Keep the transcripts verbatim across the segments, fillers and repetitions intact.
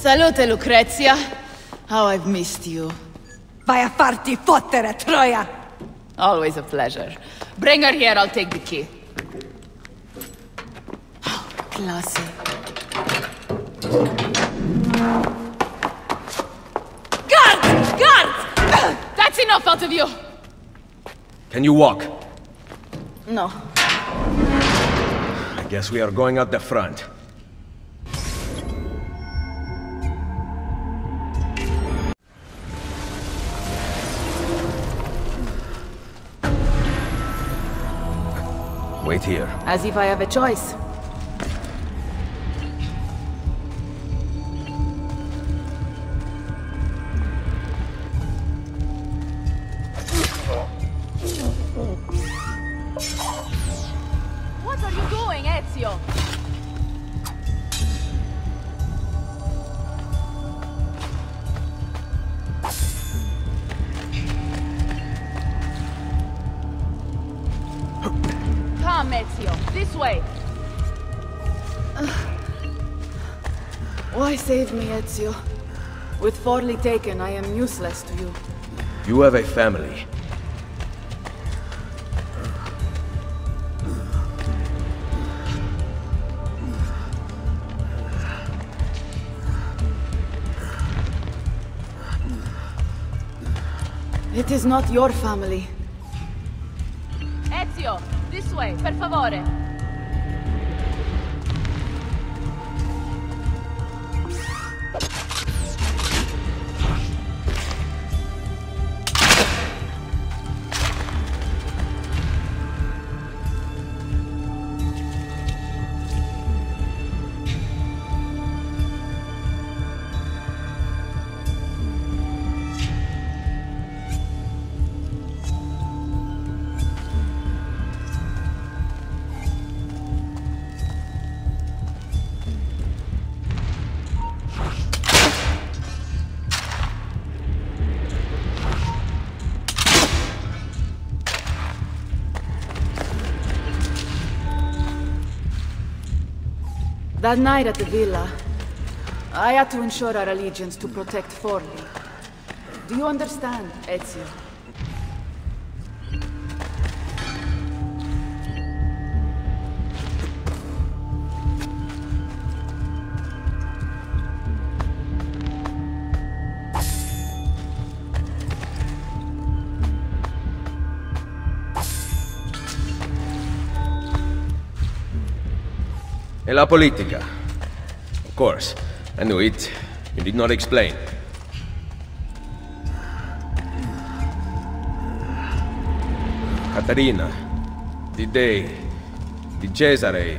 Salute, Lucrezia. How I've missed you. Vai a farti fottere, Troia! Always a pleasure. Bring her here, I'll take the key. Oh, classy. Guards! Guards! That's enough out of you! Can you walk? No. I guess we are going out the front. Wait here. As if I have a choice. What are you doing, Ezio? Come, Ezio, this way. Uh, why save me, Ezio? With Forli taken, I am useless to you. You have a family. It is not your family. Ezio, this way, per favore. That night at the villa, I had to ensure our allegiance to protect Forli. Do you understand, Ezio? E la politica. Of course. I knew it. You did not explain. Caterina. Did they... Did Cesare...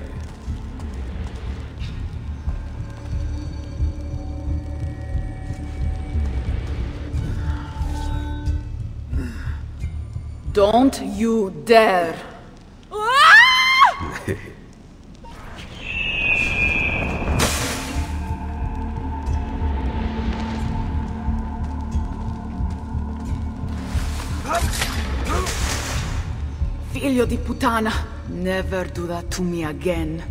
Don't you dare! Figlio di puttana! Never do that to me again.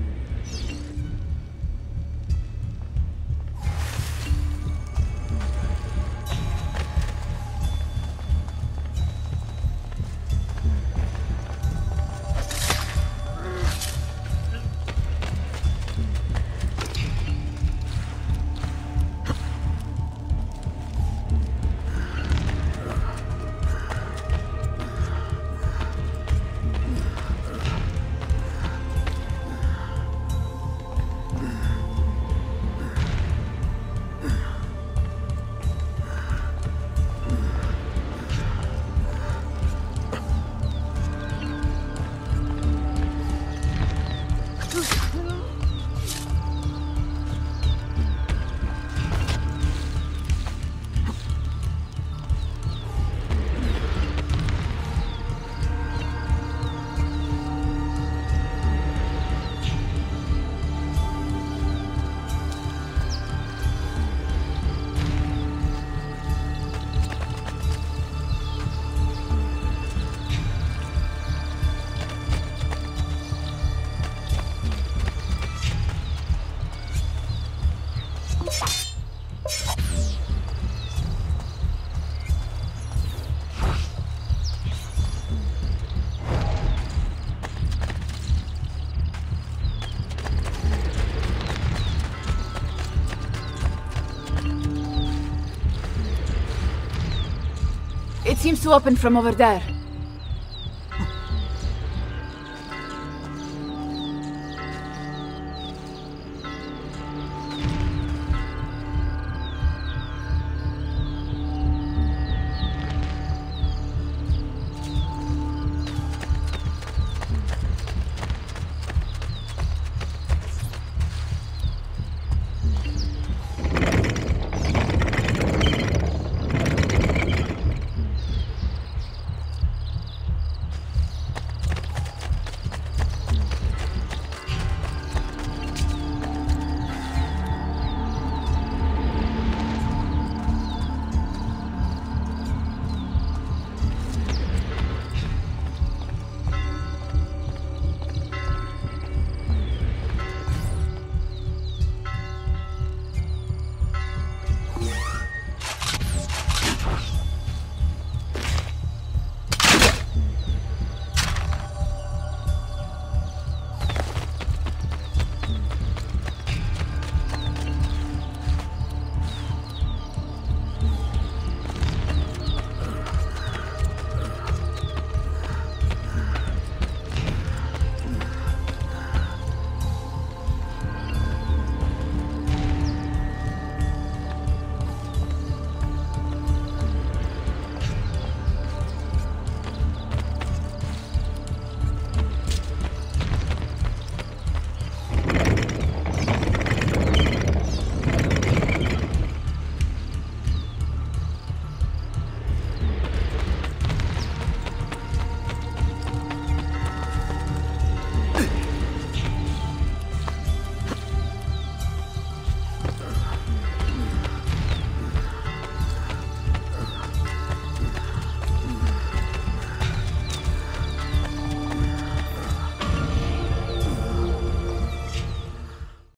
It seems to open from over there.